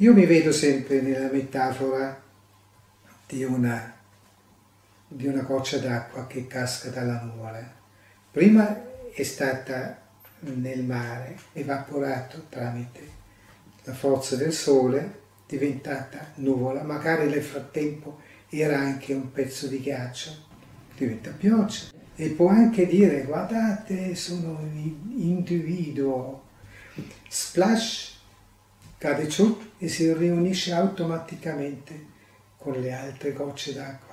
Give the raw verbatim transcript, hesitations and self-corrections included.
Io mi vedo sempre nella metafora di una, di una goccia d'acqua che casca dalla nuvola. Prima è stata nel mare, evaporato tramite la forza del sole, diventata nuvola, magari nel frattempo era anche un pezzo di ghiaccio, diventa pioggia. E può anche dire, guardate, sono un individuo, splash, cade giù e si riunisce automaticamente con le altre gocce d'acqua.